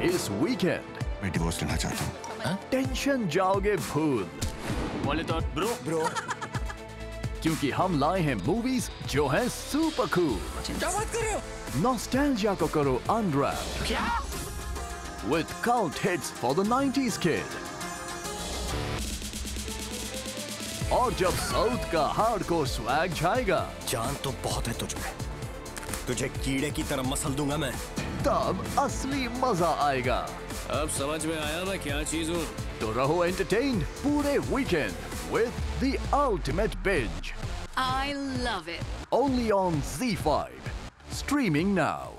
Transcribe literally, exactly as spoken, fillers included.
इस वीकेंड मैं डिवोर्स लेना चाहता हूँ। टेंशन जाओगे भूल। बोले तो ब्रो ब्रो क्योंकि हम लाए हैं मूवीज जो हैं सुपर कूल। क्या बात कर रहे हो? नॉस्टैल्जिया को करो अनरैप क्या? with cult hits for the nineties kid। और जब साउथ का हार्डकोर स्वैग छाएगा, जान तो बहुत है तुझमें, तुझे कीड़े की तरह मसल दूंगा मैं। तब असली मजा आएगा। अब समझ में आया मैं क्या चीज हूँ। तो रहो एंटरटेन्ड पूरे weekend with the ultimate binge I love it. only on Z five, streaming now।